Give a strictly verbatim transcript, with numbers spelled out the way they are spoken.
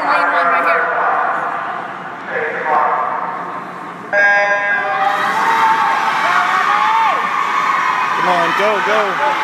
lane one right here. Come on, go, go.